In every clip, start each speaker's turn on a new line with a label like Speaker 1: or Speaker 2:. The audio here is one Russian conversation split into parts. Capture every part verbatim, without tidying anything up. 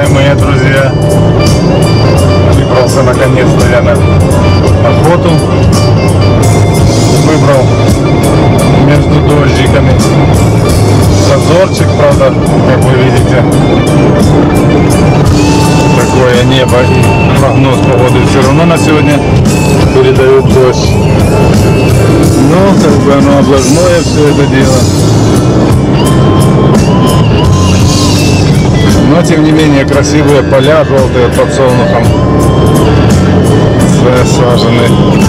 Speaker 1: уважаемые друзья, выбрался наконец-то я на охоту. Выбрал между дождиками зазорчик, правда, как вы видите, такое небо и прогноз погоды все равно на сегодня передают дождь. Но как бы оно облажное все это дело. Но тем не менее красивые поля желтые под подсолнухом засажены.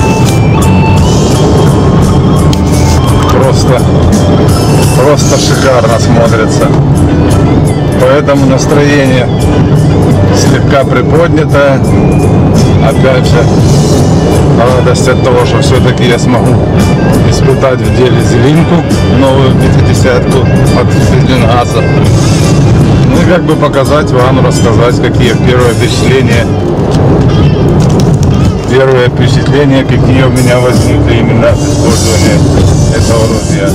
Speaker 1: Просто, просто шикарно смотрится. Поэтому настроение слегка приподнятое. Опять же, радость от того, что все-таки я смогу испытать в деле зелинку, новую пятидесятку от Фельденгаса. Ну и как бы показать вам, рассказать, какие первые впечатления, первые впечатления, какие у меня возникли именно от использования этого ружья.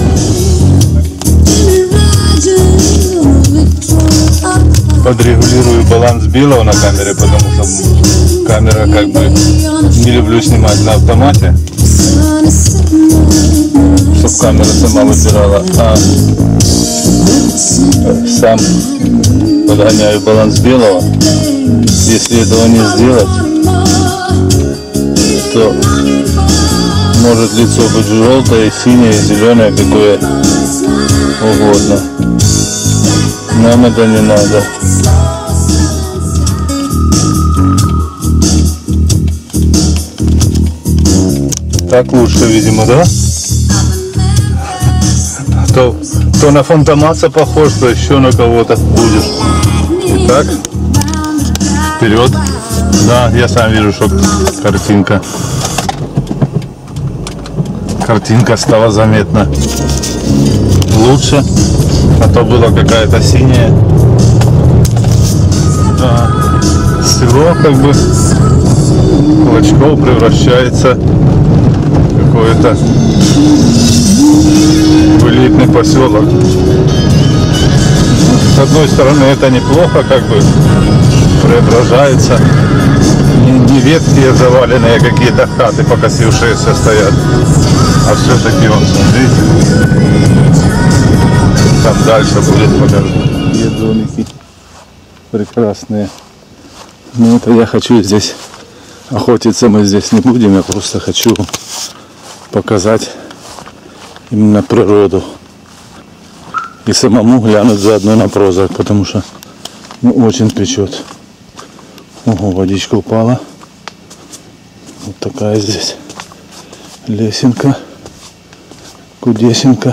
Speaker 1: Подрегулирую баланс белого на камере, потому что камера, как бы, не люблю снимать на автомате, чтобы камера сама выбирала, а сам подгоняю баланс белого. Если этого не сделать, то может лицо быть желтое, синее, зеленое, какое угодно. Нам это не надо. Так лучше, видимо, да? То, то на фантомаса похож, то еще на кого-то будешь. Итак, вперед. Да, я сам вижу, что картинка. Картинка стала заметно лучше. А то была какая-то синяя. Да. Село как бы Клочков превращается в какой-то в элитный поселок. С одной стороны это неплохо, как бы преображается. Не, не ветхие заваленные какие-то хаты покосившиеся стоят, а все-таки он, смотрите, там дальше будет покажу. Есть домики прекрасные. Ну это я хочу здесь охотиться, мы здесь не будем, я просто хочу показать именно природу и самому глянуть заодно на прозрак, потому что ну, очень печет. Ого, водичка упала. Вот такая здесь лесенка, кудесенка.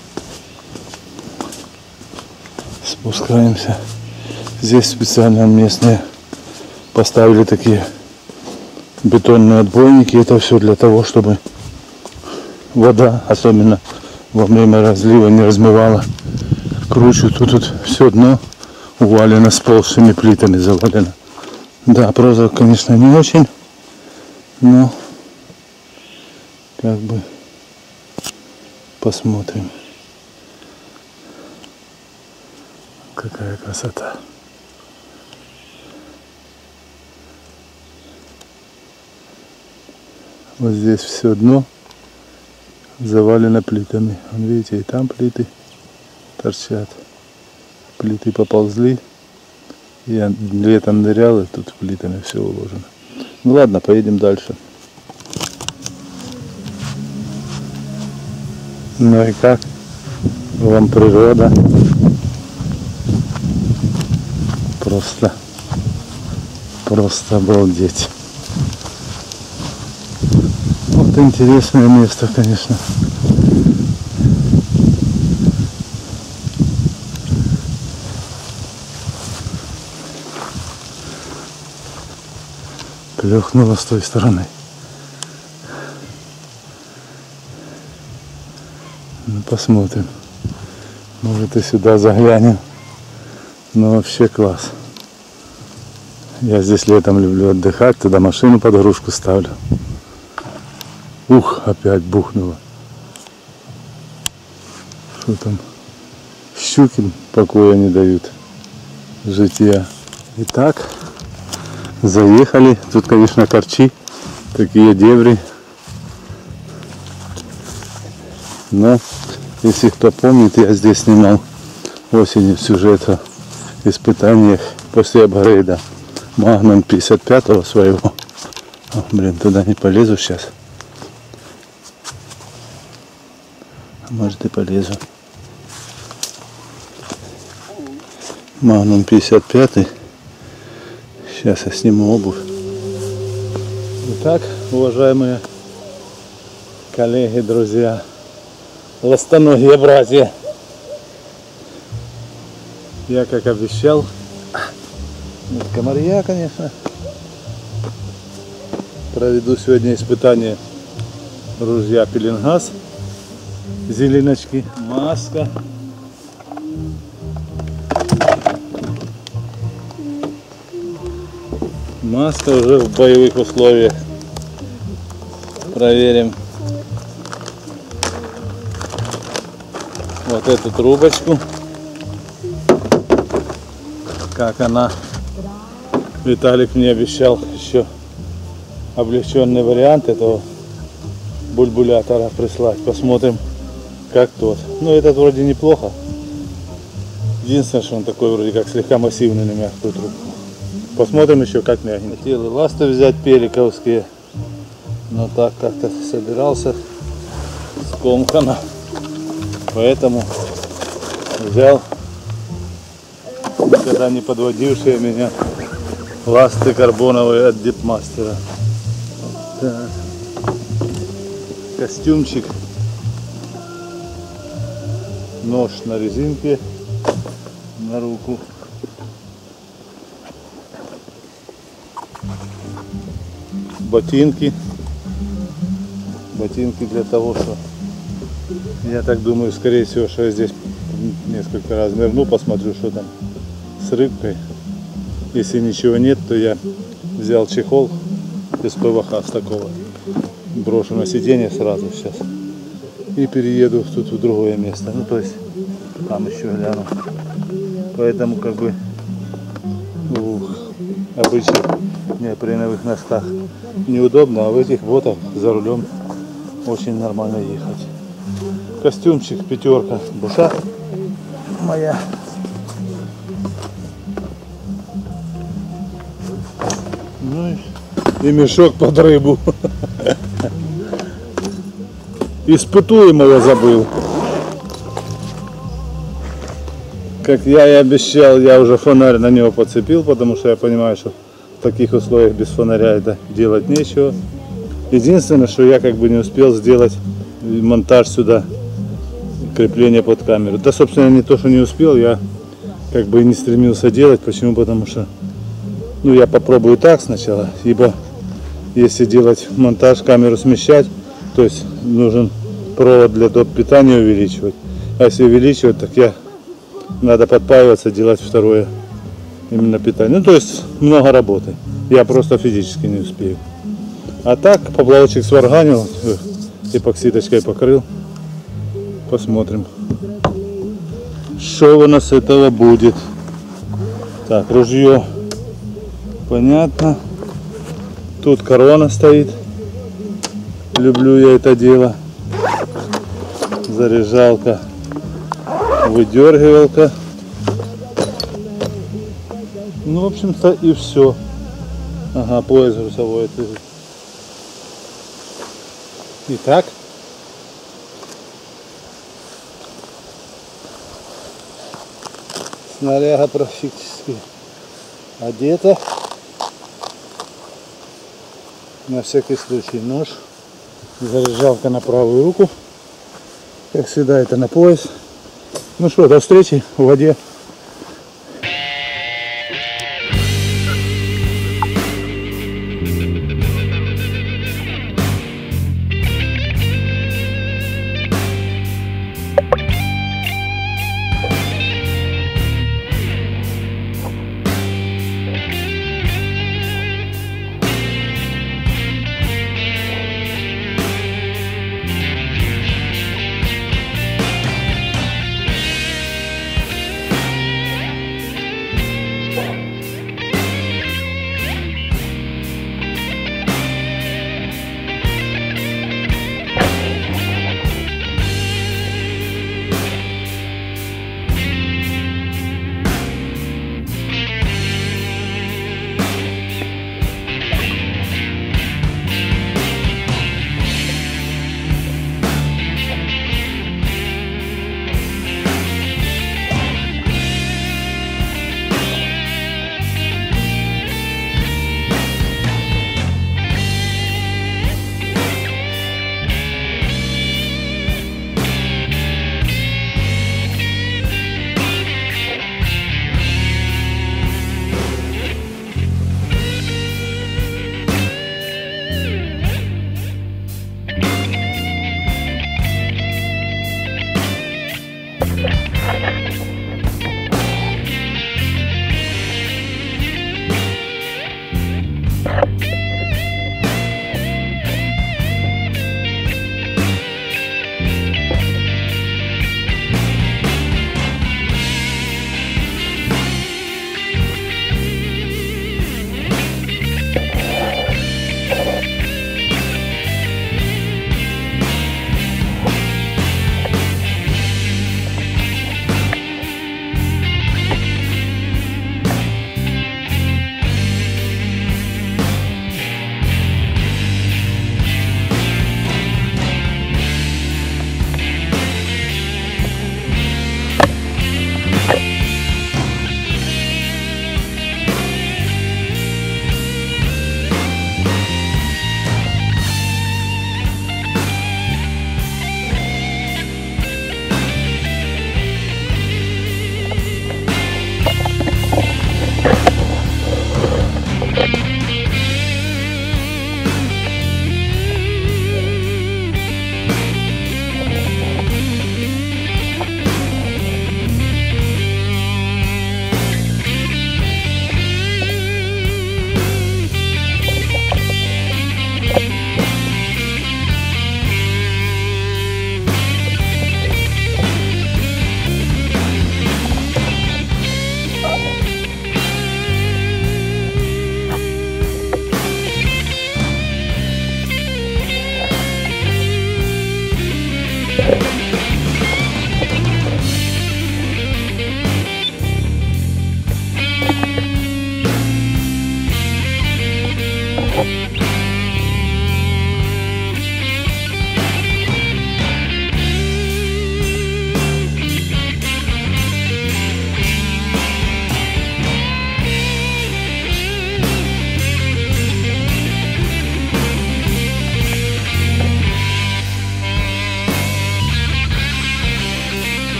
Speaker 1: Спускаемся. Здесь специально местные поставили такие бетонные отбойники. Это все для того, чтобы вода, особенно во время разлива, не размывала кручу. Тут, тут все дно увалено сползшими плитами, завалено. Да, прозрак, конечно, не очень, но как бы посмотрим. Какая красота. Вот здесь все дно завалено плитами. Вон, видите, и там плиты торчат. Плиты поползли. Я летом нырял, и тут плитами все уложено. Ну ладно, поедем дальше. Ну и как вам природа? Просто, просто обалдеть. Вот интересное место, конечно. Плюхнуло с той стороны. Ну, посмотрим. Может и сюда заглянем. Но вообще класс. Я здесь летом люблю отдыхать, туда машину под грушку ставлю. Ух, опять бухнуло. Что там? Щуки покоя не дают. Житья. Итак, заехали. Тут, конечно, корчи, такие дебри. Но, если кто помнит, я здесь снимал осенью сюжет о испытаниях после апгрейда Magnum пятьдесят пятого своего. О, блин, туда не полезу сейчас. А может и полезу. Magnum пятьдесят пять. Сейчас я сниму обувь. Итак, уважаемые коллеги, друзья, ластоногие братья, я, как обещал, нет комарья, конечно, проведу сегодня испытание ружья Пеленгаз, зеленочки, маска. Маска уже в боевых условиях. Проверим вот эту трубочку, как она. Виталик мне обещал еще облегченный вариант этого бульбулятора прислать. Посмотрим, как тот. Ну, этот вроде неплохо. Единственное, что он такой вроде как слегка массивный на мягкую трубку. Посмотрим еще, как мягенький. Хотел и ласты взять пеликовские, но так как-то собирался скомканно, поэтому взял никогда не подводившие меня ласты карбоновые от Дипмастера. Так. Костюмчик, нож на резинке на руку. Ботинки. Ботинки для того, что я так думаю, скорее всего, что я здесь несколько раз нырну, посмотрю, что там с рыбкой. Если ничего нет, то я взял чехол из ПВХ с такого. Брошу на сиденье сразу сейчас. И перееду тут в другое место. Ну, то есть там еще гляну. Поэтому как бы в обычных неопреновых носках неудобно, а в этих ботах за рулем очень нормально ехать. Костюмчик пятерка, душа моя. Ну и, и мешок под рыбу. Испытуемого забыл. Как я и обещал, я уже фонарь на него подцепил, потому что я понимаю, что в таких условиях без фонаря это делать нечего. Единственное, что я как бы не успел сделать монтаж сюда, крепление под камеру. Да, собственно, не то, что не успел, я как бы и не стремился делать. Почему? Потому что, ну, я попробую так сначала, ибо если делать монтаж, камеру смещать, то есть нужен провод для доп. Питания увеличивать. А если увеличивать, так я надо подпаиваться, делать второе именно питание. Ну, то есть много работы. Я просто физически не успею. А так, поплавочек сварганил, эпоксидочкой покрыл. Посмотрим, что у нас с этого будет. Так, ружье. Понятно. Тут корона стоит. Люблю я это дело. Заряжалка. Выдергивалка. Ну, в общем-то, и все. Ага, пояс грузовой. Итак, снаряга практически одета. На всякий случай нож. Заряжалка на правую руку. Как всегда, это на пояс. Ну что, до встречи в воде.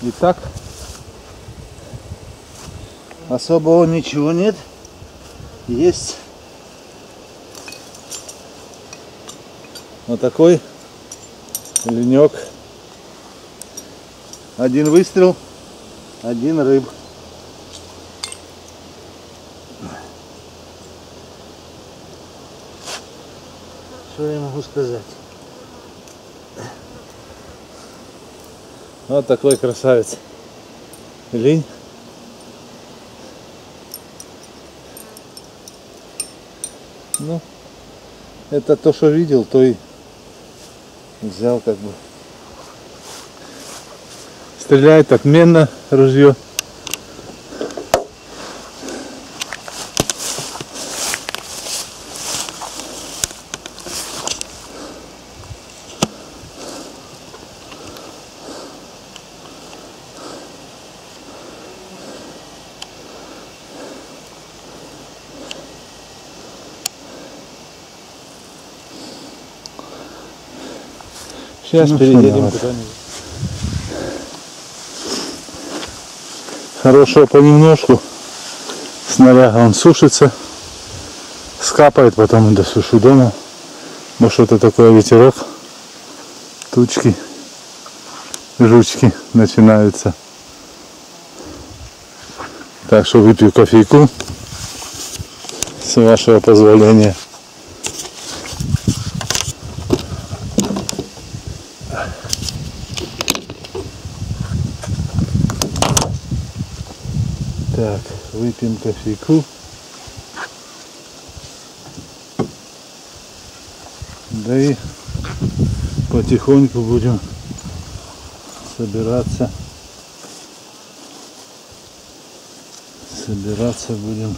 Speaker 1: И так особого ничего нет. Есть вот такой ленек. Один выстрел, один рыб. Что я могу сказать? Вот такой красавец. Линь. Ну, это то, что видел, то и взял как бы. Стреляет отменно ружье. Сейчас ну, переедем куда-нибудь. Хорошего понемножку. Снаряга он сушится. Скапает, потом досушу дома. Может, что-то такое ветерок. Тучки, жучки начинаются. Так что выпью кофейку. С вашего позволения. Так, выпьем кофейку. Да и потихоньку будем собираться. Собираться будем.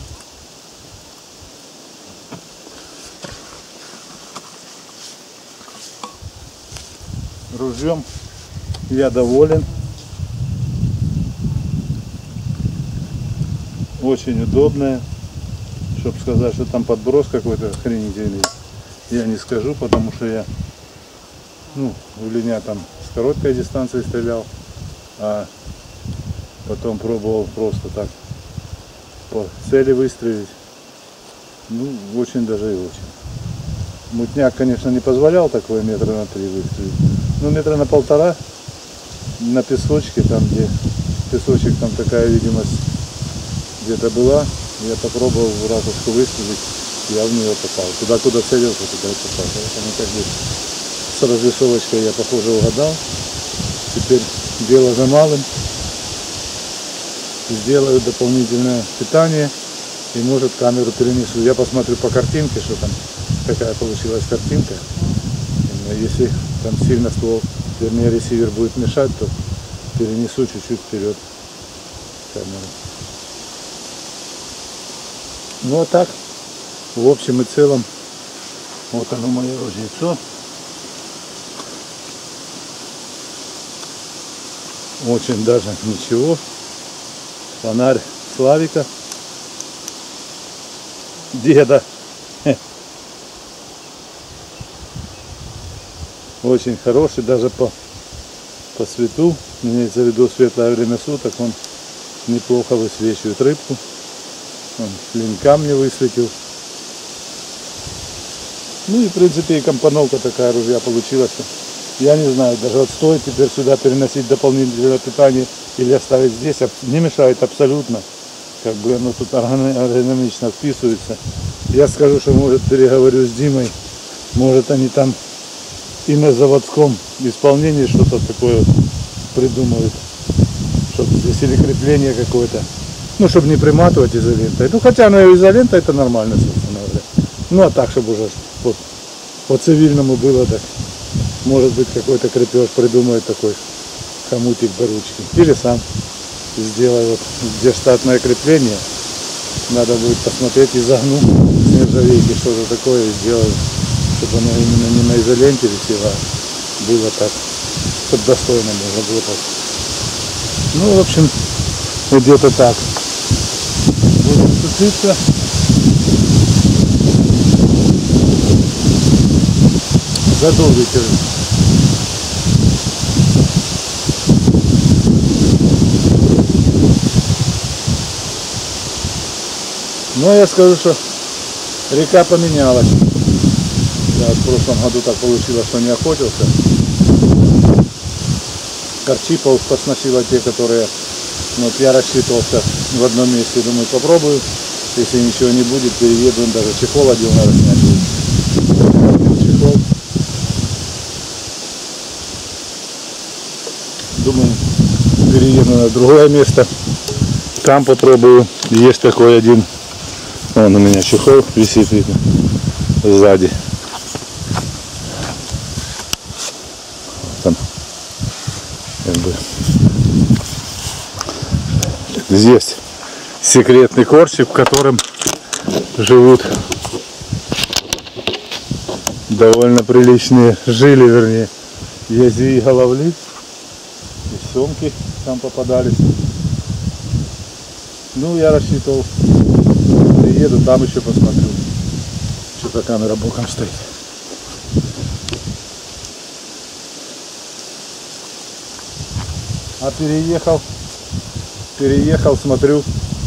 Speaker 1: Ружьем я доволен. Очень удобная. Чтобы сказать, что там подброс какой-то охренительный, я не скажу, потому что я ну, в линя там с короткой дистанции стрелял, а потом пробовал просто так по цели выстрелить. Ну, очень даже и очень. Мутняк, конечно, не позволял такое метра на три выстрелить. Ну, метра на полтора на песочке, там где песочек, там такая видимость где-то была, я попробовал в ракушку выстрелить, я в нее попал. Туда, куда целился, туда и попал. Поэтому как бы с разрисовочкой я, похоже, угадал. Теперь дело за малым. Сделаю дополнительное питание и, может, камеру перенесу. Я посмотрю по картинке, что там, какая получилась картинка. Если там сильно ствол, вернее, ресивер будет мешать, то перенесу чуть-чуть вперед камеру. Ну а так, в общем и целом, вот оно мое ружьецо. Очень даже ничего. Фонарь Славика, деда. Очень хороший, даже по, по свету, имеется в виду светлое время суток, он неплохо высвечивает рыбку. Он ленька мне высветил. Ну и в принципе и компоновка такая ружья получилась. Я не знаю, даже вот стоит теперь сюда переносить дополнительное питание или оставить здесь, не мешает абсолютно. Как бы оно тут эргономично вписывается. Я скажу, что может переговорю с Димой, может они там и на заводском исполнении что-то такое придумают. Чтобы здесь или крепление какое-то. Ну, чтобы не приматывать изолентой. Ну, хотя на изолента это нормально, собственно говоря. Ну, а так, чтобы уже вот, по-цивильному было, так. Может быть, какой-то крепеж придумает такой хомутик до ручки. Или сам сделаю, вот, где штатное крепление. Надо будет посмотреть и загну с нержавейки что-то такое и сделаю, чтобы оно именно не на изоленте висело, а было так, чтобы достойно можно было. Ну, в общем, вот где-то так. Будем сушиться. Задул ветер. Но я скажу, что река поменялась. Я в прошлом году так получилось, что не охотился. Корчи посносила те, которые, ну, вот я рассчитывался в одном месте, думаю, попробую. Если ничего не будет, перееду, даже чехол одел, надо снять будет. Чехол. Думаю, перееду на другое место. Там попробую. Есть такой один. Вон у меня чехол висит, видно, сзади. Там. Как бы. Здесь секретный корчик, в котором живут довольно приличные, жили, вернее, язви и головли, и семки там попадались. Ну, я рассчитывал, приеду, там еще посмотрю. Что-то камера боком стоит. А переехал, переехал, смотрю,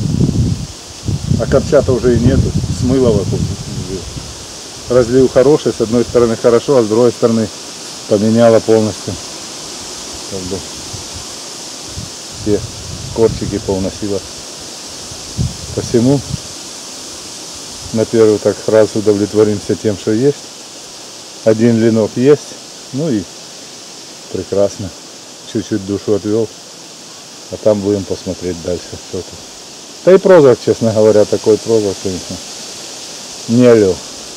Speaker 1: а корча-то уже и нету, смыло вокруг. Разлил хороший, с одной стороны хорошо, а с другой стороны поменяло полностью. Как бы все корчики поуносило. Посему на первый так сразу удовлетворимся тем, что есть. Один ленок есть, ну и прекрасно. Чуть-чуть душу отвел, а там будем посмотреть дальше, что тут. Да и прозрак, честно говоря, такой прозрак, конечно, не алё.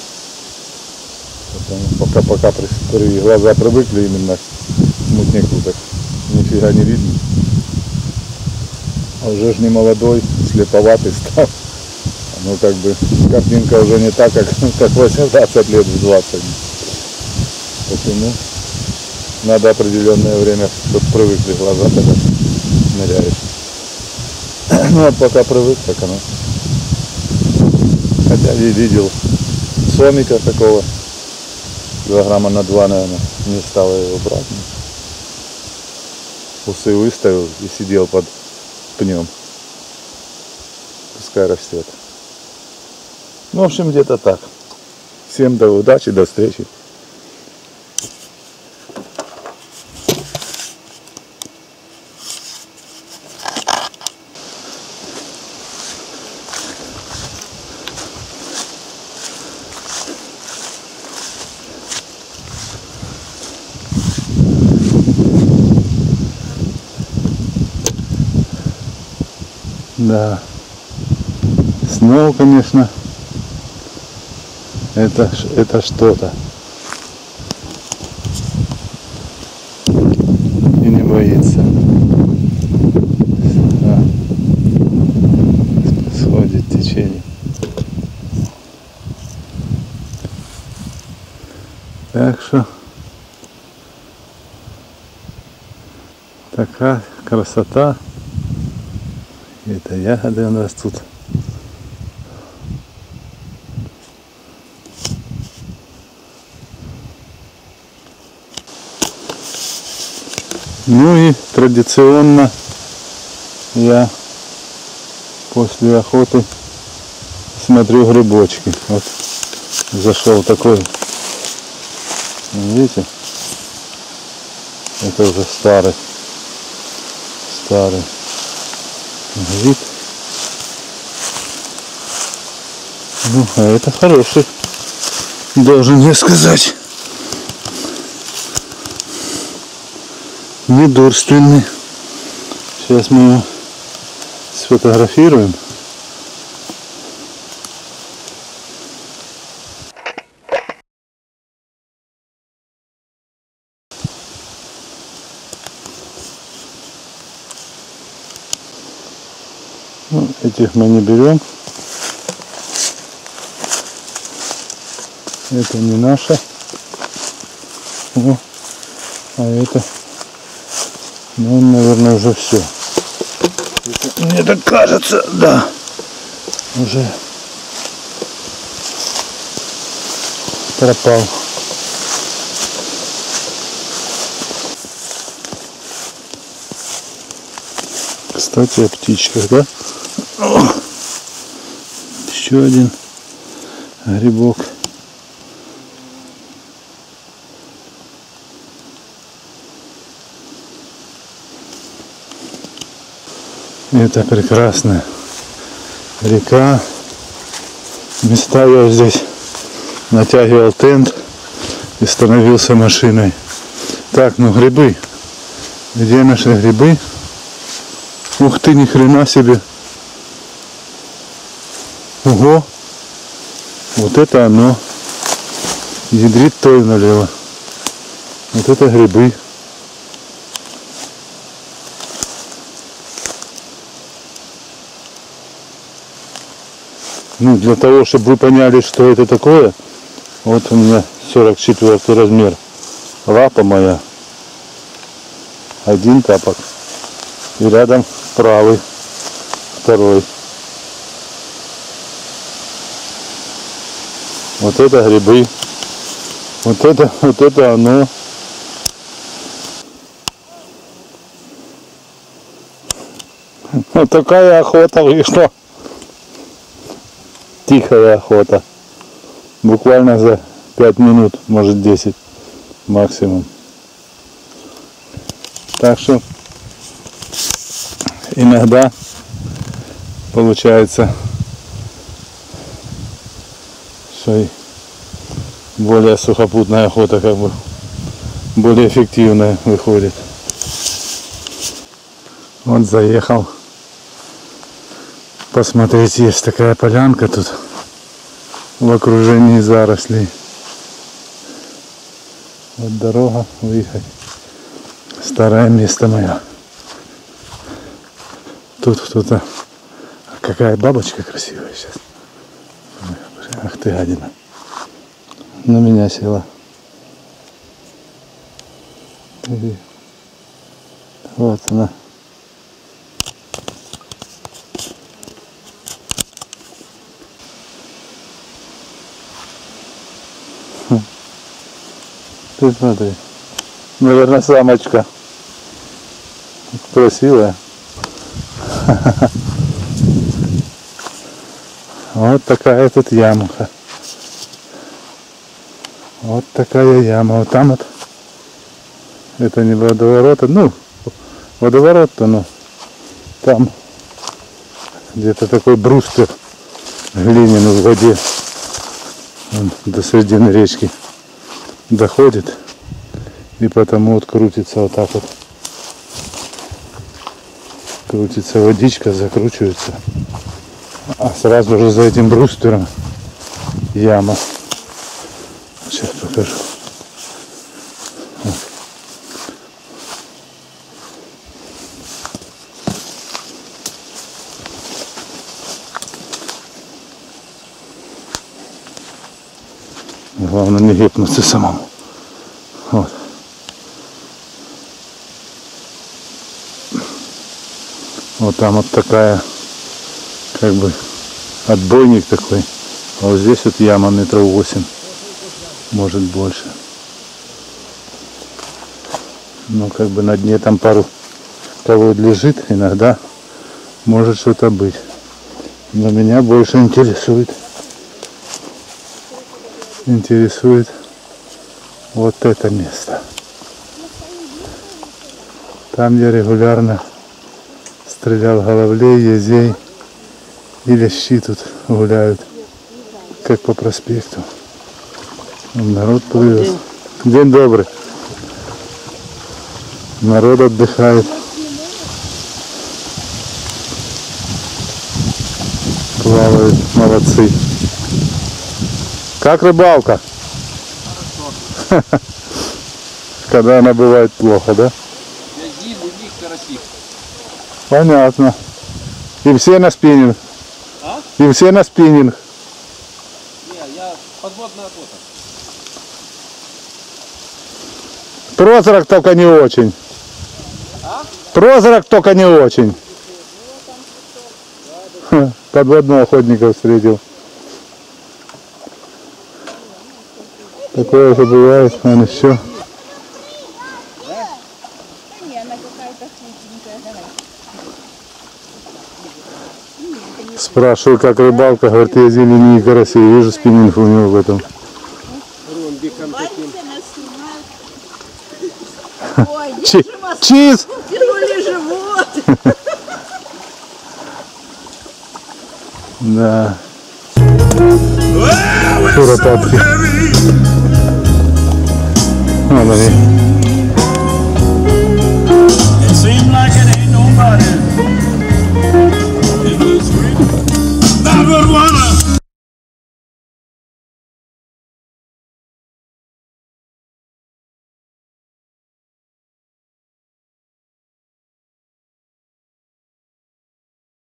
Speaker 1: Пока, пока при, при глаза привыкли именно к мутнику, так нифига не видно. А уже ж не молодой, слеповатый стал. Ну как бы картинка уже не так, как, как восемнадцать лет, в двадцать. Почему? Надо определенное время, чтобы привыкли глаза, тогда ныряешь. Ну а пока привык, так оно. Хотя я видел сомика такого, килограмма на два, наверное, не стал его брать. Усы выставил и сидел под пнем. Пускай растет. Ну, в общем, где-то так. Всем до удачи, до встречи. Да, снова, конечно, это, это что-то. И не боится. Да. Сходит течение. Так что такая красота. Это ягоды у нас тут. Ну и традиционно я после охоты смотрю грибочки. Вот зашел такой, видите, это уже старый, старый. Вид. Ну, а это хороший, должен я сказать. Недурственный. Сейчас мы его сфотографируем. Ну, этих мы не берем. Это не наше. О, а это, ну, наверное, уже все. Это, мне так кажется, да. Уже пропал. Кстати, о птичках, да? О, еще один грибок. Это прекрасная река. Места я здесь натягивал тент и становился машиной. Так, ну грибы. Где наши грибы? Ух ты, ни хрена себе. Ого. Вот это оно. Ядрит той налево. Вот это грибы. Ну, для того, чтобы вы поняли, что это такое, вот у меня сорок четвёртый размер. Лапа моя. Один тапок. И рядом правый. Второй. Вот это грибы. Вот это, вот это оно. Вот такая охота вышла. Тихая охота. Буквально за пять минут, может десять максимум. Так что иногда получается, что и более сухопутная охота как бы более эффективная выходит. Вот заехал посмотреть, есть такая полянка тут в окружении зарослей. Вот дорога, выехать. Старое место мое. Тут кто-то... Какая бабочка красивая сейчас. Ах ты гадина. На меня села. Вот она. Ты смотри. Наверное, самочка. Красивая. Вот такая тут ямка. Вот такая яма. Вот там вот. Это не водоворот. Ну, водоворот-то, но там где-то такой бруствер глиняный в воде. Он до середины речки доходит. И потому вот крутится вот так вот. Крутится водичка, закручивается. А сразу же за этим бруствером яма. Сейчас покажу. Вот. Главное не гепнуться самому. Вот. Вот там вот такая, как бы, отбойник такой. А вот здесь вот яма метров восемь, может больше. Ну, как бы на дне там пару колод лежит, иногда может что-то быть. Но меня больше интересует, интересует вот это место. Там я регулярно стрелял головлей, езей и лещи тут гуляют, как по проспекту. Народ привез. День добрый. Народ отдыхает. Плавают, молодцы. Как рыбалка? Хорошо. Когда она бывает плохо, да? Понятно. И все на спиннинг. А? И все на спиннинг. Не, я подводная охота. Прозрак только не очень. А? Прозрак только не очень. Ха, подводного охотника встретил. Такое же бывает, он еще. Спрашиваю, как рыбалка, говорит, я зелени и карасей. Вижу спиннинг у него в этом. Чи- Чиз!
Speaker 2: Тянули живот.
Speaker 1: Да. Куропатки. Вот они.